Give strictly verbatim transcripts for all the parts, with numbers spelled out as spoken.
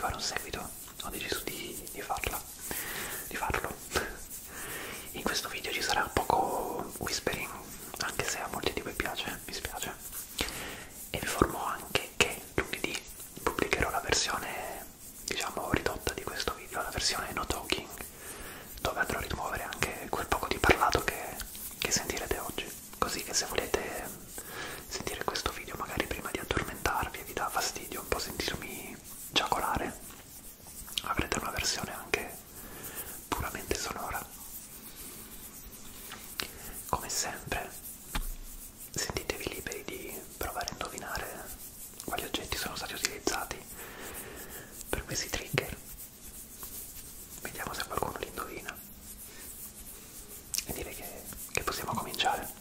fare un seguito, ho deciso di, di farla, di farlo. In questo video ci sarà poco whispering, anche se a molti di voi piace, mi spiace. E vi informo anche che lunedì pubblicherò la versione, diciamo, ridotta di questo video, la versione no talking, dove andrò a rimuovere anche quel poco di parlato che, che sentirete oggi, così che se volete sentire questo video magari prima di addormentarvi e vi dà fastidio un po' sentirmi giacolare, avrete una versione anche puramente sonora. Come sempre, sentitevi liberi di provare a indovinare quali oggetti sono stati utilizzati per questi trigger. Vediamo se qualcuno li indovina. E direi che, che possiamo cominciare.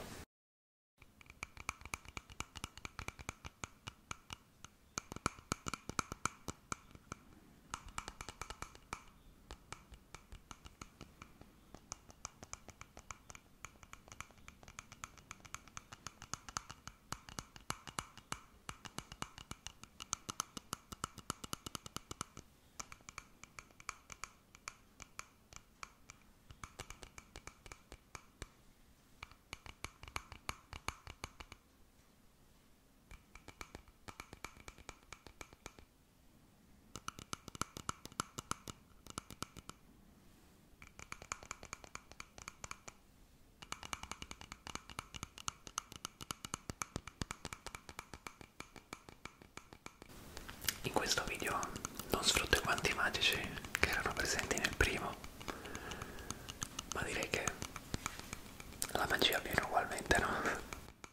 In questo video non sfrutto i guanti magici che erano presenti nel primo, ma direi che la magia viene ugualmente, no?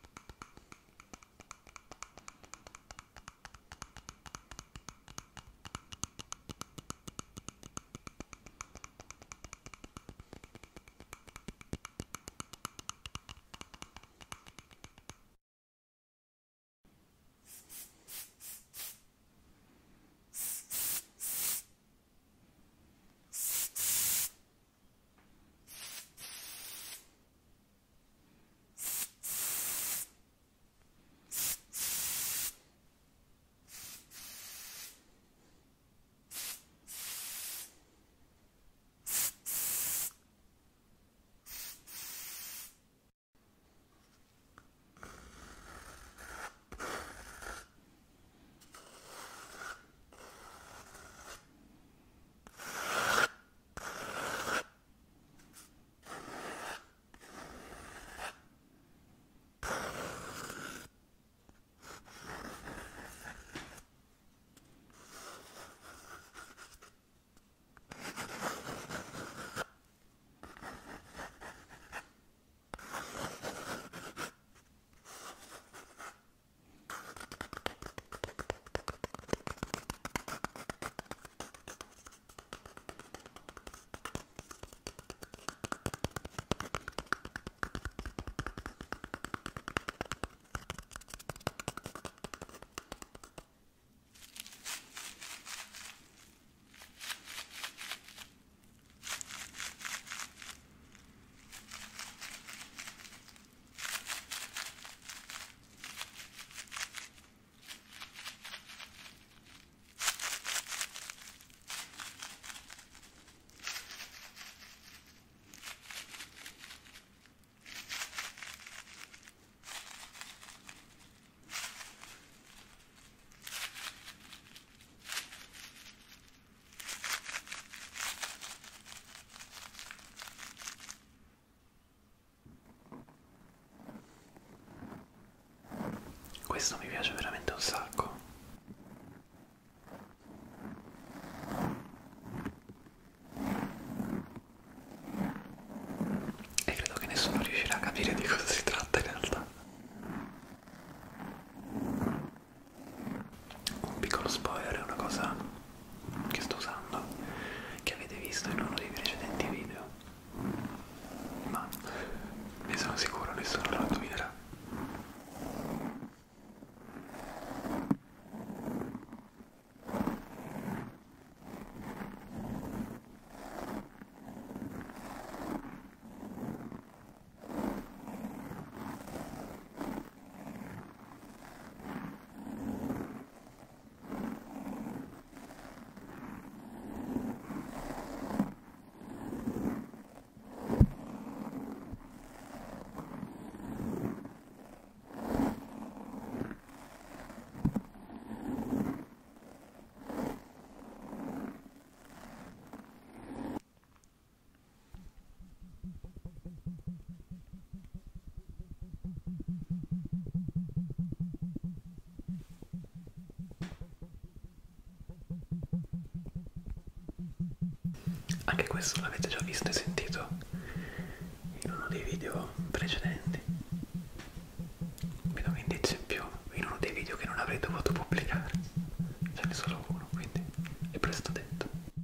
Questo mi piace veramente un sacco. E credo che nessuno riuscirà a capire di cosa si tratta in realtà. Un piccolo spoiler è una cosa che sto usando, che avete visto in uno dei precedenti video, ma ne sono sicuro nessuno lo indovinerà. anche questo l'avete già visto e sentito in uno dei video precedenti. Vi do un indizio in più, in uno dei video che non avrei dovuto pubblicare. Ce n'è solo uno, quindi è presto detto.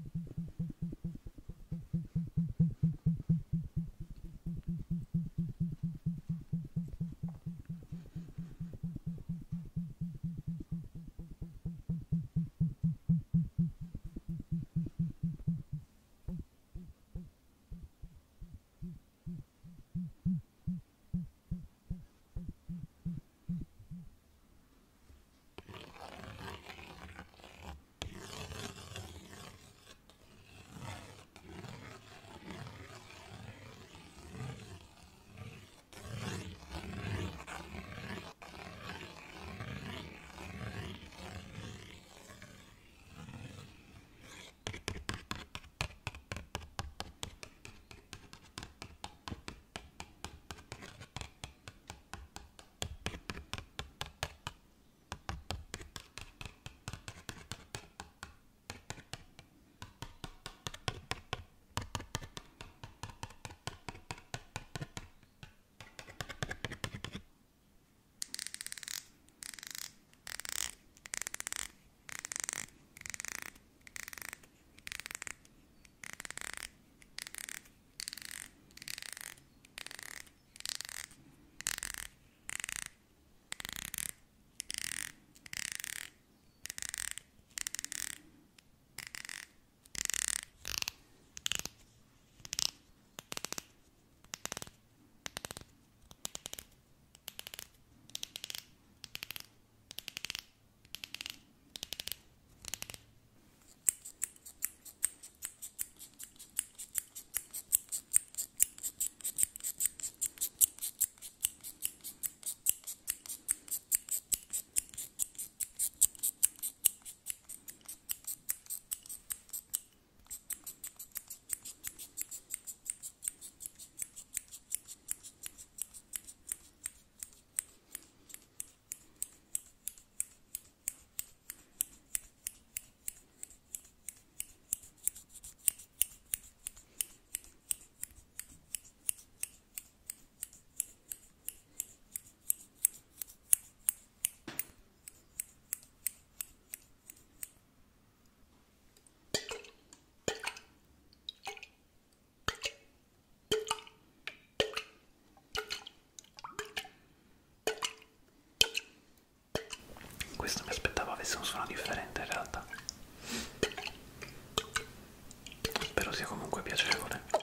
Questo mi aspettavo avesse un suono differente in realtà. Spero sia comunque piacevole.